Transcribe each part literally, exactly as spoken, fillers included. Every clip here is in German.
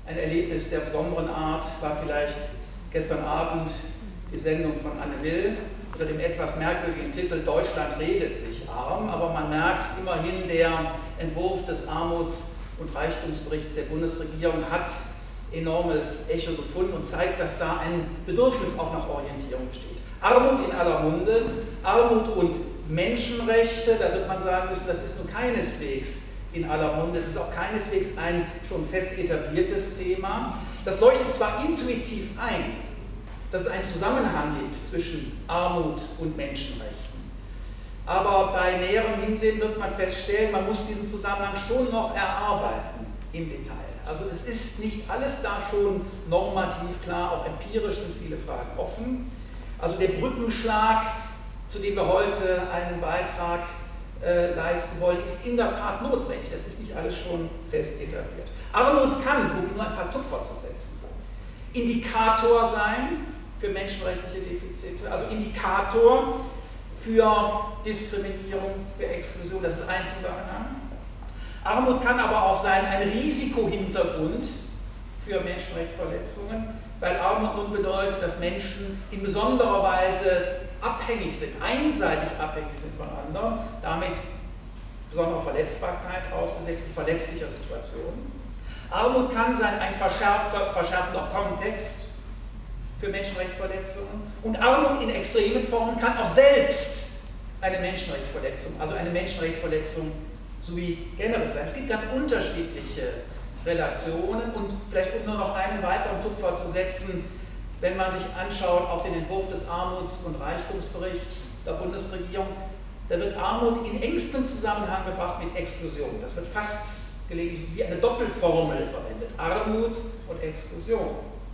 Ein Erlebnis der besonderen Art war vielleicht gestern Abend die Sendung von Anne Will unter dem etwas merkwürdigen Titel Deutschland redet sich arm, aber man merkt immerhin, der Entwurf des Armuts- und Reichtumsberichts der Bundesregierung hat enormes Echo gefunden und zeigt, dass da ein Bedürfnis auch nach Orientierung besteht. Armut in aller Munde, Armut und Menschenrechte, da wird man sagen müssen, das ist nun keineswegs in aller Munde, es ist auch keineswegs ein schon fest etabliertes Thema. Das leuchtet zwar intuitiv ein, dass es einen Zusammenhang gibt zwischen Armut und Menschenrechten, aber bei näherem Hinsehen wird man feststellen, man muss diesen Zusammenhang schon noch erarbeiten im Detail. Also es ist nicht alles da schon normativ klar, auch empirisch sind viele Fragen offen. Also der Brückenschlag, zu dem wir heute einen Beitrag äh, leisten wollen, ist in der Tat notwendig. Das ist nicht alles schon fest etabliert. Armut kann, um nur ein paar Tupfer zu setzen, Indikator sein für menschenrechtliche Defizite, also Indikator für Diskriminierung, für Exklusion, das ist ein Zusammenhang. Armut kann aber auch sein ein Risikohintergrund für Menschenrechtsverletzungen, weil Armut nun bedeutet, dass Menschen in besonderer Weise abhängig sind, einseitig abhängig sind von anderen, damit besonderer Verletzbarkeit ausgesetzt, in verletzlicher Situation. Armut kann sein ein verschärfter, verschärfender Kontext für Menschenrechtsverletzungen und Armut in extremen Formen kann auch selbst eine Menschenrechtsverletzung, also eine Menschenrechtsverletzung sowie generell sein. Es gibt ganz unterschiedliche Relationen und vielleicht um nur noch einen weiteren Tupfer zu setzen, wenn man sich anschaut, auch den Entwurf des Armuts- und Reichtumsberichts der Bundesregierung, da wird Armut in engstem Zusammenhang gebracht mit Exklusion. Das wird fast gelegentlich wie eine Doppelformel verwendet, Armut und Exklusion.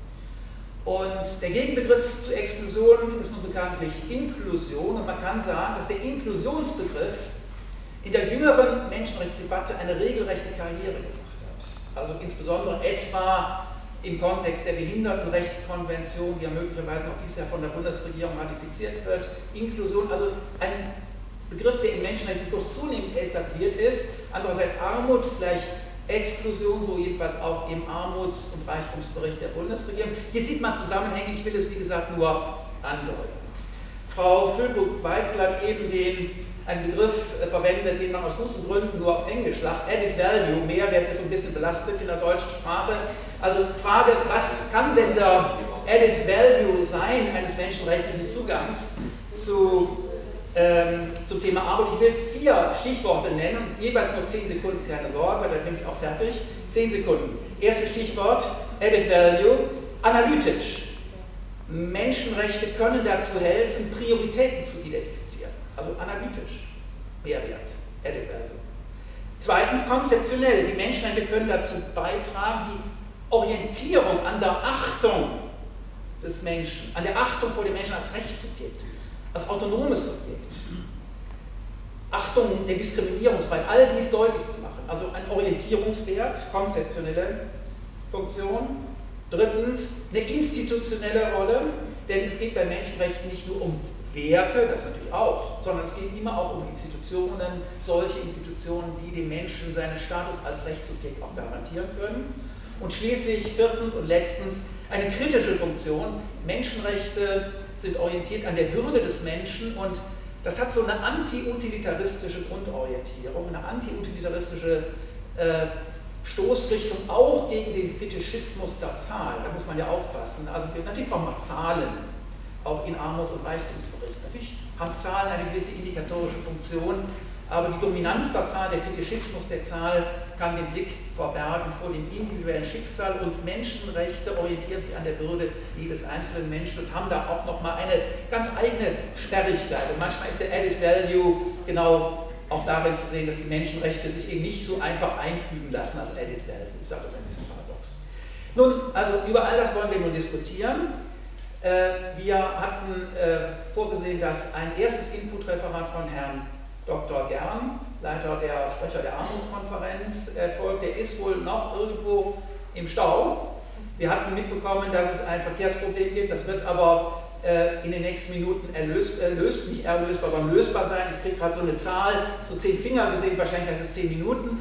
Und der Gegenbegriff zu Exklusion ist nun bekanntlich Inklusion und man kann sagen, dass der Inklusionsbegriff in der jüngeren Menschenrechtsdebatte eine regelrechte Karriere gemacht hat. Also insbesondere etwa im Kontext der Behindertenrechtskonvention, die ja möglicherweise noch dieses Jahr von der Bundesregierung ratifiziert wird. Inklusion, also ein Begriff, der im Menschenrechtsdiskurs zunehmend etabliert ist. Andererseits Armut gleich Exklusion, so jedenfalls auch im Armuts- und Reichtumsbericht der Bundesregierung. Hier sieht man Zusammenhänge, ich will es wie gesagt nur andeuten. Frau Füllkrug-Weitzel hat eben den einen Begriff äh, verwendet, den man aus guten Gründen nur auf Englisch sagt. Added Value, Mehrwert ist so ein bisschen belastet in der deutschen Sprache. Also Frage, was kann denn der Added Value sein eines menschenrechtlichen Zugangs zu, ähm, zum Thema Armut? Ich will vier Stichworte nennen und jeweils nur zehn Sekunden, keine Sorge, dann bin ich auch fertig. Zehn Sekunden. Erstes Stichwort, Added Value, analytisch. Menschenrechte können dazu helfen, Prioritäten zu identifizieren. Also analytisch, Mehrwert, Added Value. Zweitens konzeptionell, die Menschenrechte können dazu beitragen, die Orientierung an der Achtung des Menschen, an der Achtung vor dem Menschen als Rechtssubjekt, als autonomes Subjekt, Achtung der Diskriminierungsfreiheit, all dies deutlich zu machen. Also ein Orientierungswert, konzeptionelle Funktion. Drittens eine institutionelle Rolle, denn es geht bei Menschenrechten nicht nur um Werte, das natürlich auch, sondern es geht immer auch um Institutionen, solche Institutionen, die dem Menschen seinen Status als Rechtssubjekt auch garantieren können. Und schließlich viertens und letztens eine kritische Funktion. Menschenrechte sind orientiert an der Würde des Menschen und das hat so eine anti-utilitaristische Grundorientierung, eine anti-utilitaristische äh, Stoßrichtung auch gegen den Fetischismus der Zahl. Da muss man ja aufpassen. Also natürlich brauchen wir Zahlen, auch in Armuts- und Reichtumsberichten. Natürlich haben Zahlen eine gewisse indikatorische Funktion, aber die Dominanz der Zahl, der Fetischismus der Zahl kann den Blick verbergen vor dem individuellen Schicksal und Menschenrechte orientieren sich an der Würde jedes einzelnen Menschen und haben da auch nochmal eine ganz eigene Sperrigkeit. Und manchmal ist der Added Value genau auch darin zu sehen, dass die Menschenrechte sich eben nicht so einfach einfügen lassen als Added Value. Ich sage das ein bisschen paradox. Nun, also über all das wollen wir nun diskutieren. Wir hatten vorgesehen, dass ein erstes Input-Referat von Herrn Doktor Gern, Leiter der Sprecher der Armutskonferenz, folgt. Der ist wohl noch irgendwo im Stau. Wir hatten mitbekommen, dass es ein Verkehrsproblem gibt, das wird aber in den nächsten Minuten erlöst, erlöst, nicht erlösbar, sondern lösbar sein. Ich kriege gerade so eine Zahl, so zehn Finger gesehen, wahrscheinlich heißt es zehn Minuten.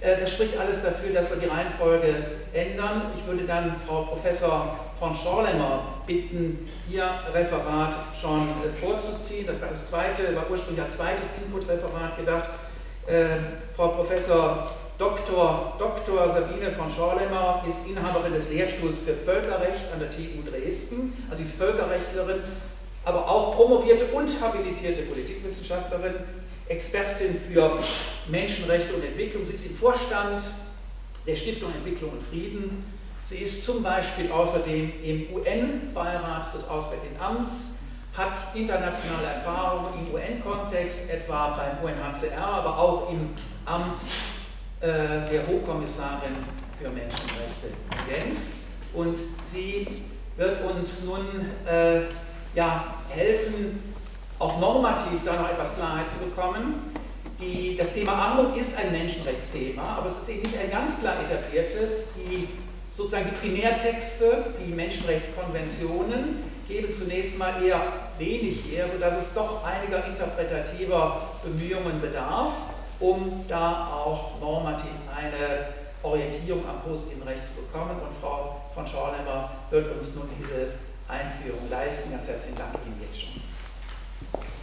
Das spricht alles dafür, dass wir die Reihenfolge ändern. Ich würde dann Frau Professor von Schorlemmer bitten, ihr Referat schon vorzuziehen. Das war das zweite, war ursprünglich als zweites Input-Referat gedacht. Äh, Frau Professor Doktor Doktor Sabine von Schorlemmer ist Inhaberin des Lehrstuhls für Völkerrecht an der T U Dresden. Also sie ist Völkerrechtlerin, aber auch promovierte und habilitierte Politikwissenschaftlerin, Expertin für Menschenrechte und Entwicklung. Sie ist im Vorstand der Stiftung Entwicklung und Frieden. Sie ist zum Beispiel außerdem im U N-Beirat des Auswärtigen Amts, hat internationale Erfahrungen im U N-Kontext, etwa beim U N H C R, aber auch im Amt äh, der Hochkommissarin für Menschenrechte in Genf. Und sie wird uns nun äh, ja, helfen, auch normativ da noch etwas Klarheit zu bekommen. Die, das Thema Armut ist ein Menschenrechtsthema, aber es ist eben nicht ein ganz klar etabliertes. Die, sozusagen die Primärtexte, die Menschenrechtskonventionen, geben zunächst mal eher wenig her, sodass es doch einiger interpretativer Bemühungen bedarf, um da auch normativ eine Orientierung am positiven Recht zu bekommen. Und Frau von Schorlemmer wird uns nun diese Einführung leisten. Ganz herzlichen Dank Ihnen jetzt schon.